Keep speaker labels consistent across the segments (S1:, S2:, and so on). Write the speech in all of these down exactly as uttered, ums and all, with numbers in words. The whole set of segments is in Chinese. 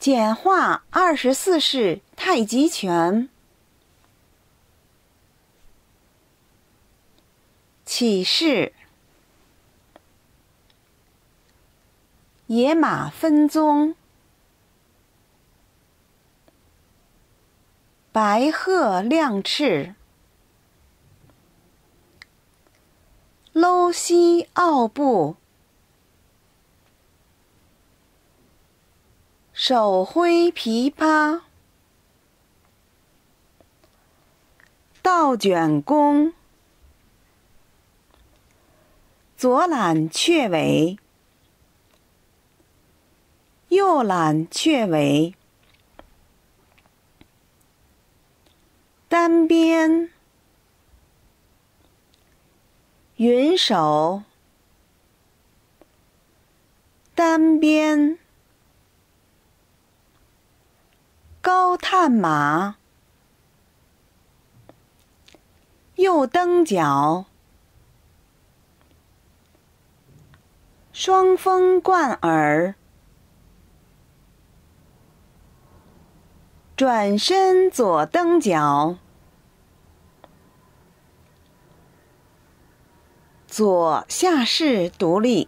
S1: 简化二十四式太极拳。起势，野马分鬃，白鹤亮翅，搂膝傲步，手挥琵琶，倒卷弓，左揽雀尾，右揽雀尾，单边，云手，单边，高探马，右蹬脚，双风贯耳，转身左蹬脚，左下势独立，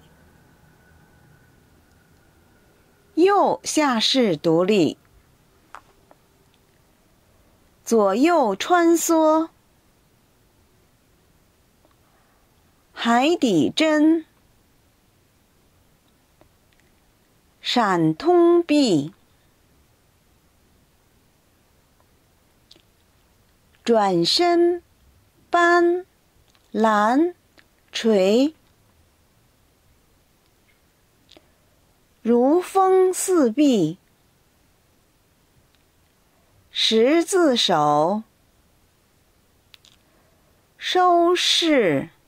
S1: 右下势独立，左右穿梭，海底针，闪通臂，转身扳拦捶，如风似壁，十字手，收势。